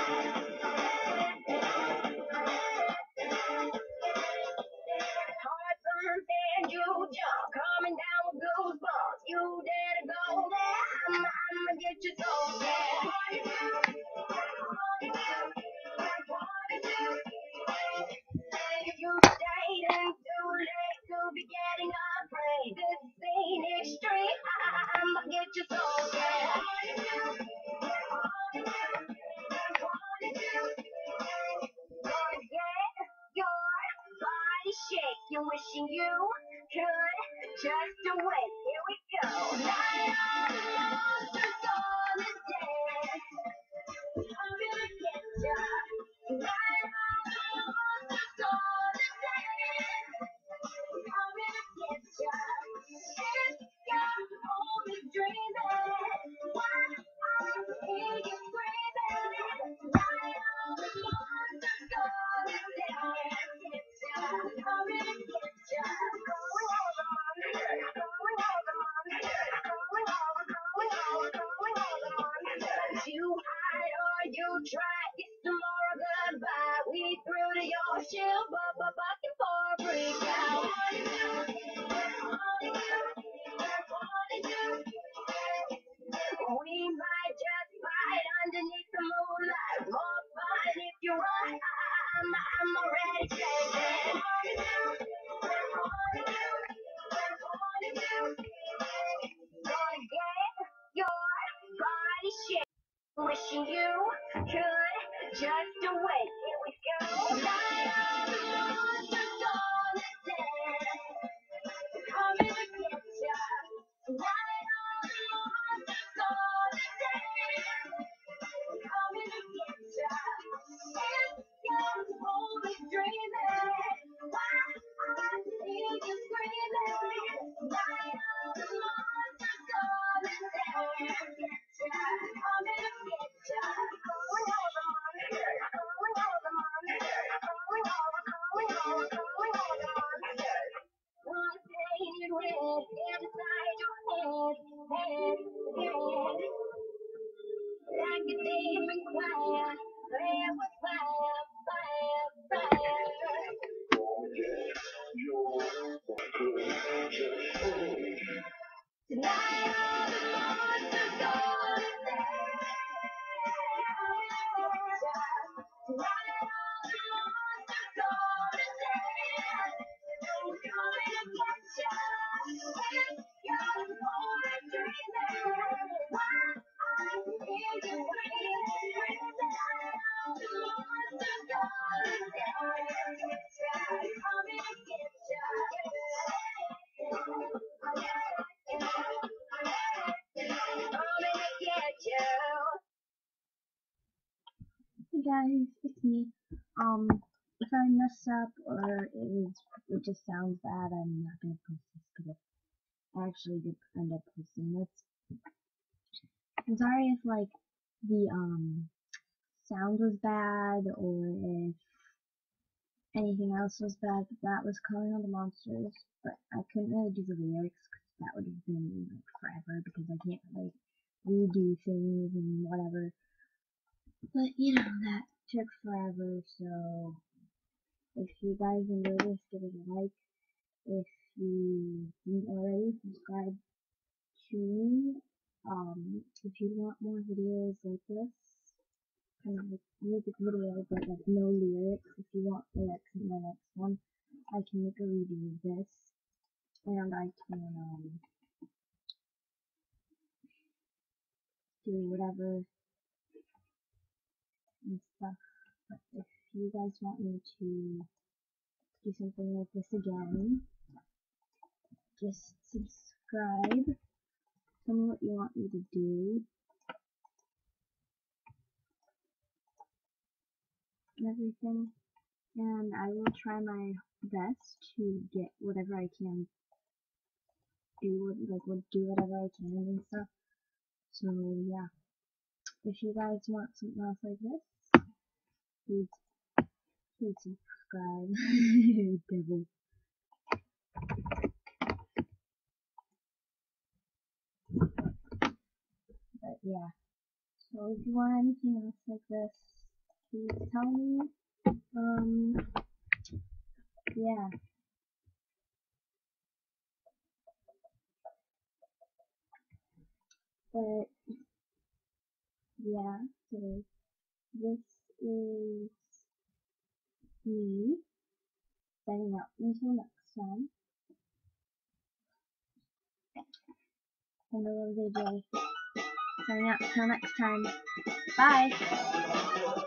Heart burns and you jump, coming down with goosebumps. You dare to go there? I'ma get you so bad. If you stayed in too late to be getting afraid, this ain't extreme. I'ma get you so bad. Gonna get your body shake. You're wishing you could just do it. Here we go. Night of the monsters on the dance. I'm gonna get ya. Night of the monsters on the dance. I'm gonna get ya. If you're only dreaming, why I hear you screaming. Night of the monsters on the dance. Get ya. I'm gonna get ya. Going all the monsters. Going all the monsters. Going all the monsters. You hide or you try. It's tomorrow goodbye. We threw to your shield, but bucking for a freak out. We might just fight underneath the moonlight. More fun if you run. I'm already shaking. Gonna get your body shaking. Wishing you could just do it. Here we go. Night of the monsters on the dance. Coming to get ya. Night of the monsters on the dance. Coming to get ya. If you're only dreaming, why I hear you screaming. Night of the monsters on the dance. Get ya. Coming to get ya. Going all the monsters. Going all the monsters. Going all the monsters. One painted red inside your head. Like a demon choir, there was fire. Tonight all the monsters on the dance. Tonight all the monsters on the dance. Coming to get ya. If you're only dreaming, why I hear you screaming. Tonight all the monsters on the dance. Coming to get ya. Hey guys, it's me. If I mess up or it just sounds bad, I'm not gonna post this because I actually did end up posting this. I'm sorry if like the sound was bad or if anything else was bad, but that was Calling All the Monsters. But I couldn't really do the lyrics because that would have been like forever because I can't like redo things and whatever. But you know, that took forever, so if you guys enjoyed this, give it a like. If you didn't already, subscribe to me. If you want more videos like this, kind of like music video, but like no lyrics. If you want lyrics in the next one, I can make a review of this, and I can do whatever and stuff. But if you guys want me to do something like this again, just subscribe. Tell me what you want me to do. And everything. And I will try my best to get whatever I can do, do whatever I can and stuff. So yeah. If you guys want something else like this, please subscribe. Devil. But yeah. So if you want anything else like this, tell me. Yeah. But yeah, so this is me signing out. Until next time. Have a lovely day. Signing out until next time. Bye.